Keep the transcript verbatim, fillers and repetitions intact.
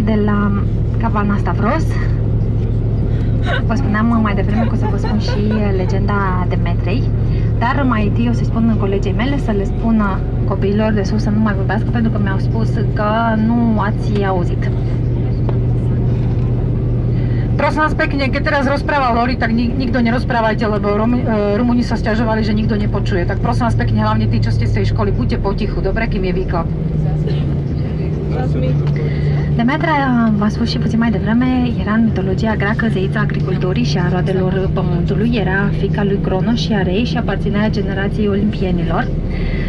de la Cabana Stavros. Vă spuneam mai devreme că o să vă spun și legenda Demetrei, dar mai întâi o să-i spun colegii mele să le spună copiilor de sus să nu mai vorbească, pentru că mi-au spus că nu ați auzit. Prosím vás pekne, keď teraz rozprával Lori, tak nik nikto nerozprávajte, lebo Rumúni sa sťažovali, že nikto nepočuje. Tak prosím vás pekne, hlavne tí, čo ste z tej školy, buďte potichu, dobre, kým je výklad. Demetra, v-am spus și puțin mai devreme, era în mitologia greacă zeița agriculturii și a roadelor pământului, era fiica lui Cronos și a Rei și aparținea generației olimpienilor.